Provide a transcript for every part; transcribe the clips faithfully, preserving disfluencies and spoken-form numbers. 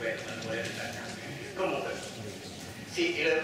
questo non vuole ritagliare. Comunque, sì, il,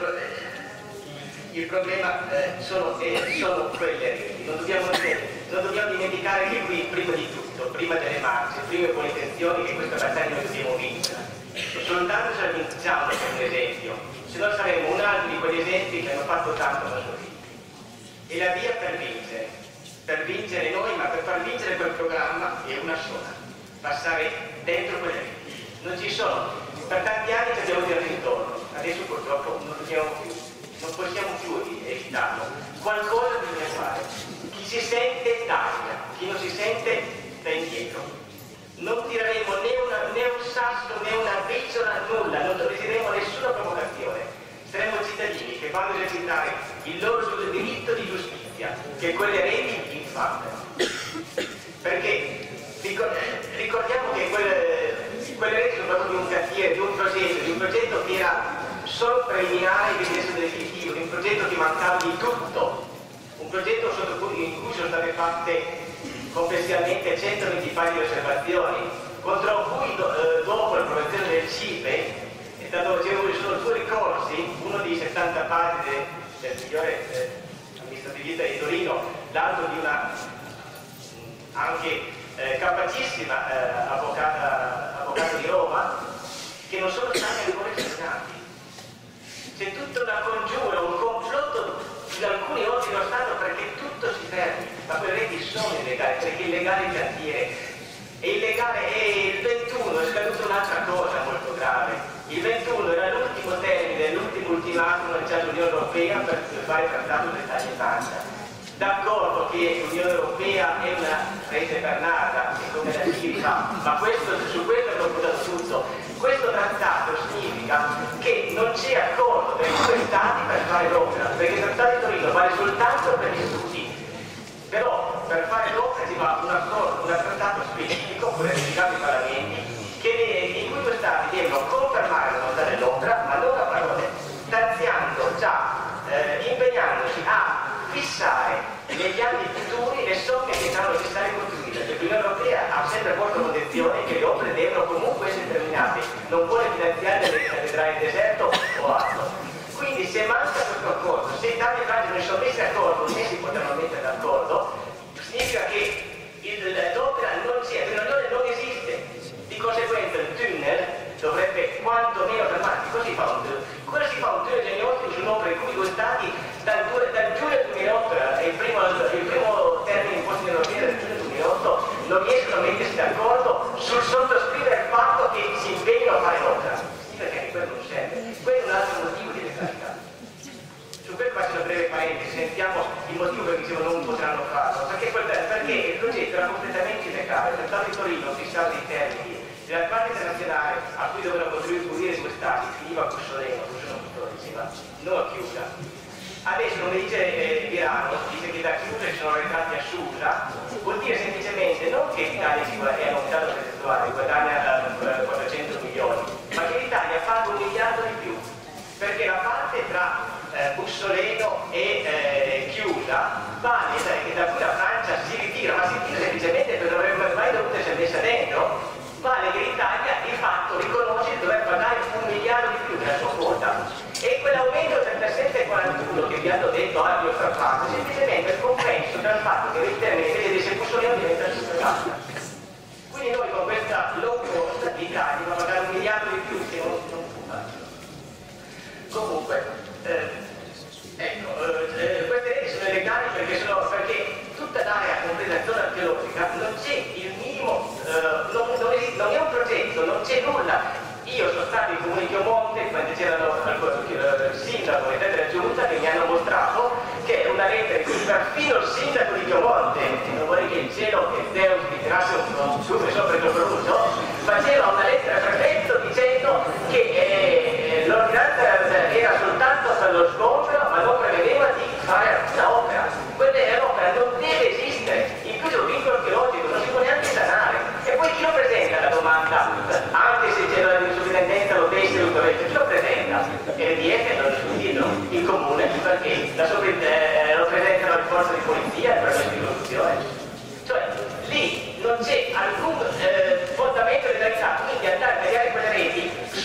il problema eh, sono, eh, sono quelle reti, non dobbiamo, non dobbiamo dimenticare che qui, prima di tutto, prima delle marce, prima delle buone intenzioni, che questa battaglia noi dobbiamo vincere. Soltanto se la vinciamo per un esempio, se no saremo un altro di quegli esempi che hanno fatto tanto alla sua vita. E la via per vincere, per vincere noi, ma per far vincere quel programma è una sola, passare dentro quelle reti. Non ci sono, per tanti anni ci abbiamo tirato intorno, adesso purtroppo non dobbiamo più, non possiamo più evitarlo. Qualcosa bisogna fare. Chi si sente taglia, chi non si sente sta indietro. Non tireremo né, una, né un sasso né una briciola, nulla, non realizzeremo nessuna provocazione. Saremo cittadini che vanno a esercitare il loro diritto di giustizia, che quelle reti infamano. Perché ricordiamo che quelle, quelle reti sono proprio di un cantiere, di un progetto, di un progetto che era solo preliminare che deve essere definitivo, di un progetto che mancava di tutto, un progetto sotto cui, in cui sono state fatte complessivamente centoventi pagine di osservazioni, contro cui do, eh, dopo l'approvazione del C I P E è stato, ci sono due ricorsi, uno di settanta pagine del migliore eh, amministrativista di Torino, l'altro di una anche eh, capacissima eh, avvocata, avvocato di Roma, che non sono stati ancora esaminati. C'è tutta una congiura, un complotto di alcuni ordini dello Stato perché tutto si fermi, ma quelle reti sono illegali, perché illegale il cantiere, è illegale e il ventuno è scaduta un'altra cosa molto grave. Il ventuno era l'ultimo termine, l'ultimo ultimatum lanciato all'Unione Europea per fare il trattato degli anni ottanta. D'accordo che l'Unione Europea è una rete pernata, è come la Sirica, ma questo, su questo hanno buttato tutto. Questo trattato significa che non c'è accordo tra i due Stati per fare l'opera, perché il Trattato di Torino vale soltanto per gli studi. Però per fare l'opera ci va un accordo, un trattato specifico, con ratificato i parlamenti, che, in cui i due Stati devono confermare la volontà dell'opera, ma non a parole, stanziando già, eh, impegnandosi a fissare negli anni futuri le somme che saranno necessarie costruire, perché l'Unione Europea ha sempre posto condizione che le opere devono comunque essere terminate, non vuole finanziare le cattedrali in deserto o altro. Quindi se manca questo accordo, se Italia e Francia non si sono messi d'accordo, né si potranno mettere d'accordo, significa che l'opera non c'è, l'Unione non esiste, di conseguenza il tunnel dovrebbe quantomeno fermarsi. Così fa un tunnel. Come si fa un tunnel genealogico su un'opera in cui i due Stati dal, dal giugno duemilaotto, il primo, il primo termine imposto in Europea del giugno duemilaotto, non riescono a mettersi d'accordo sul sottoscrivere il fatto che si impegnano a fare l'opera? Significa che quello non serve. Quello è un altro motivo di legalità. Su questo faccio una breve parentesi, sentiamo il motivo per cui non potranno farlo. Perché, perché il progetto era completamente illegale, il Trattato di Torino fissava dei termini. La parte internazionale a cui dovevano contribuire i due Stati finiva a Bussoleno, Bussoleno diceva non a Chiusa. Adesso non mi dice eh, Pirano, dice che da Chiusa ci sono arretrati a Susa, vuol dire semplicemente non che l'Italia è aumentato percentuale, guadagna eh, quattrocento milioni, ma che l'Italia fa un miliardo di più, perché la parte tra eh, Bussoleno e eh, Chiusa vale che da cui la Francia si ritira, ma si ritira semplicemente perché non avrebbe mai dovuto essere messa dentro. Vale che l'Italia di fatto riconosce di dover pagare un miliardo di più della sua quota, e quell'aumento del trentasette virgola quarantuno che vi hanno detto ah, vi ho frappato, è semplicemente il compenso dal fatto che il termine che deve essere Bussoleno diventa super bassa. Quindi noi con questa low cost l'Italia va a pagare un miliardo di più che non, non può fare. Comunque eh, ecco, eh, queste reti sono illegali perché, sono, perché tutta l'area compresa la zona archeologica non c'è il minimo, eh, non, non, esiste, non è un progetto, non c'è nulla. Io sono stato in Comune Chiomonte quando c'erano il sindaco e la giunta che mi hanno mostrato che è una lettera in cui perfino il sindaco di Chiomonte, non vorrei che il cielo e Deus mi tirasse un fiume sopra il Pronuso, faceva una lettera al prefetto dicendo che eh, l'ordinanza era soltanto per lo sgombero ma non prevedeva di fare alcuna opera. Quella opera non deve esistere, in più c'è un vincolo archeologico, non si può neanche sanare. E poi chi lo presenta la domanda? Anche se c'è la sovrintendenza lo testa e chi lo presenta? R D F non studiano il comune perché la eh, lo presentano le forze di polizia per la ricostruzione. Cioè lì non c'è alcun eh, fondamento di legalità, quindi andare a tagliare quelle reti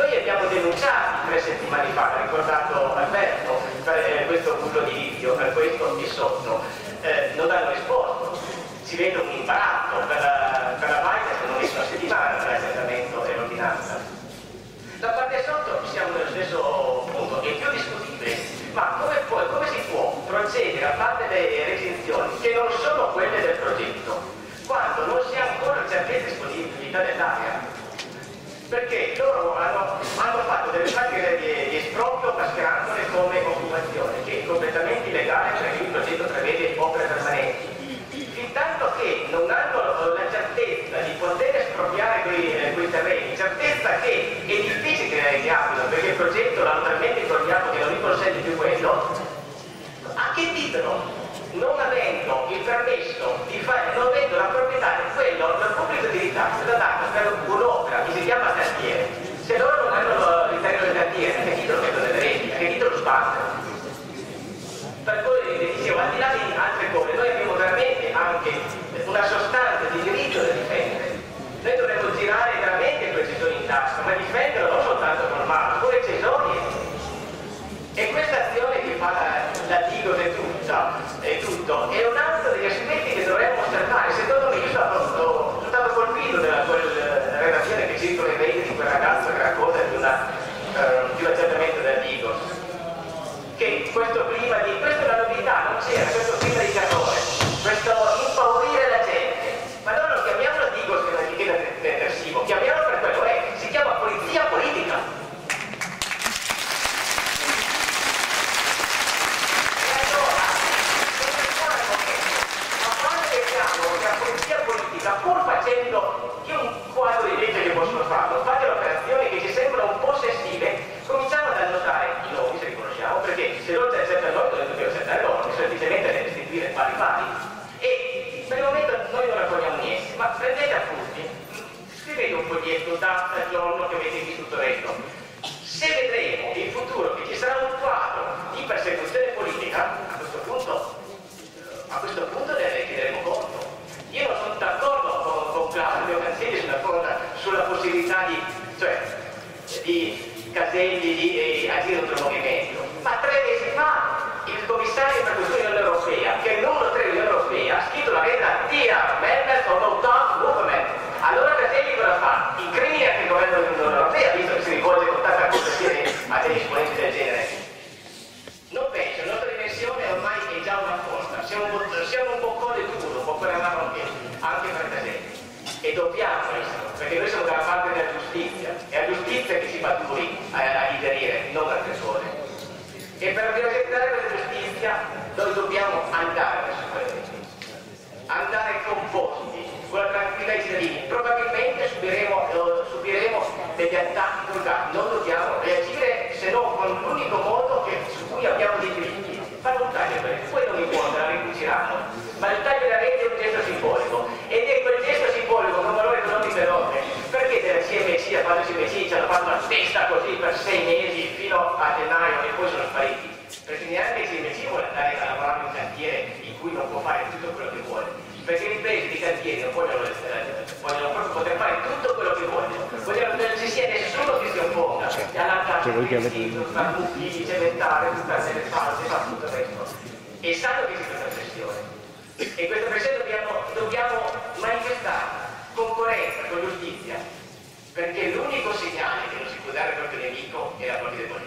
Noi abbiamo denunciato tre settimane fa, ha ricordato Alberto, per eh, questo bullo di litio, per questo e sotto. Eh, non hanno risposto. Si vede un imbarazzo per la, per la Vaina, che non è una settimana tra l'accertamento e l'ordinanza. La parte sotto siamo nello stesso punto, è più discutibile, ma come, può, come si può procedere a parte delle recinzioni che non sono quelle del progetto, quando non si ha ancora certezza disponibilità dell'area? Perché loro hanno, hanno fatto delle pratiche di, di esproprio mascherandole come occupazione, che è completamente illegale perché il progetto prevede opere permanenti. Fintanto che non hanno la certezza di poter espropriare quei, eh, quei terreni, certezza che è difficile che abbiano, perché il progetto l'hanno talmente intorniato che non gli consente più quello, a che titolo? Non avendo il permesso di fare, non avendo la proprietà di quello, del pubblico utilità, è stata data per un'opera che si chiama cantiere. Se loro non hanno il terreno del cantiere, a che titolo mettono nelle reti? A che titolo spazio? Per cui dicevo, al di là di altre cose, noi abbiamo veramente anche una sostanza di diritto da difendere. Noi dovremmo girare veramente quelle cesoni in tasca, ma difenderlo non soltanto con mano, con le cesonie. E questa azione che fa la, la Digos e tutta, e tutto, è un altro degli aspetti che dovremmo osservare. Secondo me io sono, sono stato colpito da quella relazione che circola in rete di quel ragazzo che racconta di, una, uh, di un accertamento della Digos. Che questo clima di, questa è una novità, non c'era, questo clima di terrore, questo impaurire la gente. Ma noi non chiamiamolo Digos che è una richiesta detersivo, chiamiamolo per quello, è, si chiama polizia politica. Pur facendo io un quadro di legge che possono farlo, fate operazioni che ci sembrano un po' ossessive, cominciamo ad annotare i nomi se li conosciamo, perché se loro ci accettano noi, noi dobbiamo accettare loro, semplicemente restituire pari pari. E per il momento noi non raccogniamo niente, ma prendete appunti, scrivete un foglietto da giorno che avete visto tutto il resto. Se vedremo in futuro che ci sarà un quadro di persecuzione politica, a questo punto, a questo punto ne chiederemo conto. Io non sono d'accordo con, con Claudio Cancelli sulla, sulla possibilità di, cioè, di Caselli di eh, agire contro il movimento, ma tre mesi fa il commissario per l'Unione Europea, che è il numero tre dell'Unione Europea, ha scritto la lettera T I A, Members of the Top Movement. Allora Caselli cosa fa? Incrimina anche il governo dell'Unione Europea, visto che si rivolge con tanta cortesia a degli esponenti del genere. Non penso, la nostra dimensione ormai è già una forza, siamo un, siamo un po' colle duro, un po' quella mano anche, anche per Caselli. E dobbiamo essere, perché noi siamo dalla parte della giustizia, è la giustizia che ci fa duri a, a digerire, non altre cose. E per rispettare questa giustizia noi dobbiamo andare verso quelle andare composti, con la tranquillità dei cittadini. Probabilmente subiremo, eh, subiremo degli attacchi colgati, non dobbiamo reagire se non con l'unico modo che, su cui abbiamo dei diritti. Fare un taglio per rete, poi non importa, la ricuciranno, ma il taglio della rete è un gesto simbolico ed è quel gesto simbolico con valore economico enorme. Perché della C M C ha fatto C M C, ci hanno fatto una festa così per sei mesi fino a gennaio e poi sono spariti? Perché neanche il C M C vuole andare a lavorare in un cantiere in cui non può fare tutto quello che vuole, perché le imprese di cantieri non vogliono, eh, vogliono proprio poter fare tutto quello che vogliono, vogliono che non ci sia nessuno che si opponga e allargare il buchi, cementare, buttare le false, fa tutto il resto. E sanno che c'è questa pressione e questa pressione dobbiamo, dobbiamo manifestare con coerenza, con giustizia, perché l'unico segnale che non si può dare al proprio nemico è la propria debolezza.